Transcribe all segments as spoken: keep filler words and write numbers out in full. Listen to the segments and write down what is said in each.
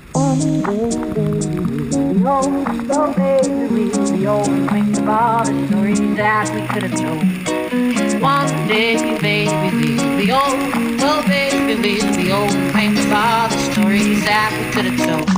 One day, baby, we'll be old. Oh, baby, we'll be old and think of all the stories that we could have told. One day, baby, we'll be old. Oh, baby, we'll be old and think of all the stories that we could have told.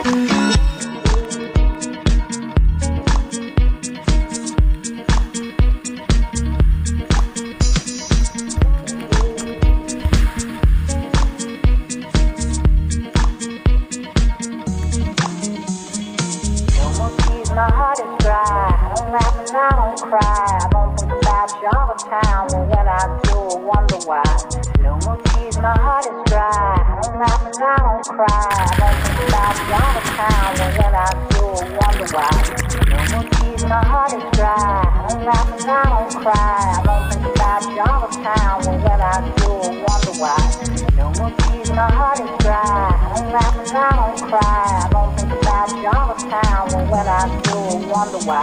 My heart is dry, I don't laugh and I don't cry. I don't think about you all the time, but when I do, I wonder why. No more tears, my heart is dry, I don't laugh and I don't cry. I don't think about you all the time, but when I do, I wonder why. No more tears, my heart is dry, I don't laugh and I don't cry. I don't think about you all the time, but when I do, I wonder why. No more tears, my heart is dry, I don't laugh and I don't cry. I don't think about you all the time, but when I do, I wonder why.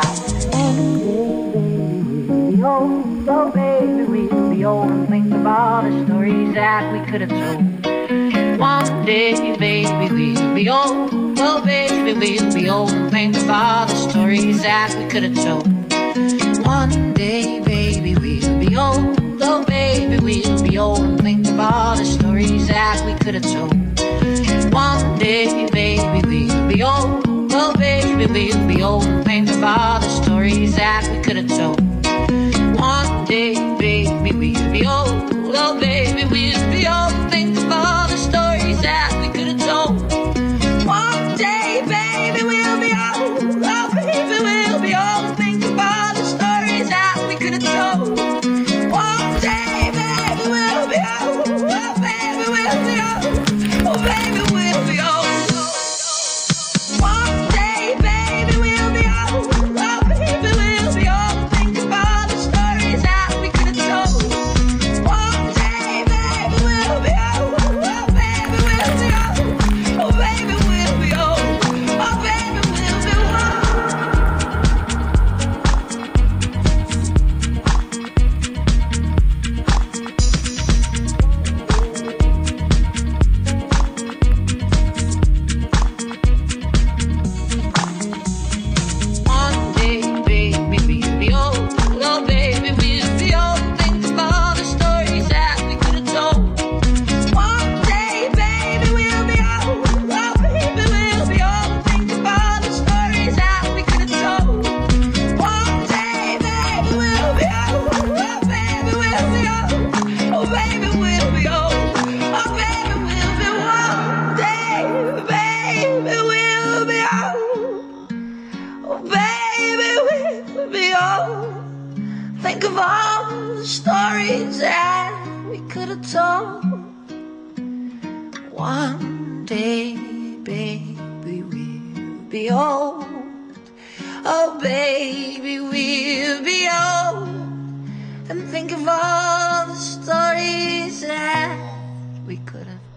Oh, baby, we'll be old and think of all the stories that we could have told. One day, baby, we'll be old. Oh, baby, we'll be old and think of all the stories that we could have told. One day, baby, we'll be old. Oh, baby, we'll be old and think of all the stories that we could have told. One day, baby, we'll be old. Oh, baby, we'll be old and think of all the stories that we could have told. One day, baby, we'll be old. Oh, baby, we'll be old and think of all the stories that we could have told. One day, baby, we'll be old. Oh, baby, we'll be old and think of all the stories that we could have told. One day, baby, we'll be old. Oh, baby, we'll be old. Oh, baby, we'll be old. One day, baby, we'll be old. Oh, baby, we'll be old. Think of all the stories that we could have told. One day, baby, we'll be old. Oh, baby, we'll be old. Oh, baby, we'll be old. Oh, baby, we'll be One day, baby, we'll be old. Oh, baby, we'll be old. Think of all the stories that we could have told. One day, baby, we'll be old. Oh, baby, we'll be old. Think of all the stories that we could have told. One day, baby, we'll be old. Oh, baby, we'll be old. Oh, baby, we'll be old. Oh, baby, we'll be one day, baby, we'll be old. Oh, baby, we'll be old. Think of all the stories that we could have told. One day, baby, we'll be old. Oh, baby, we'll be old. And think of all the stories that we could have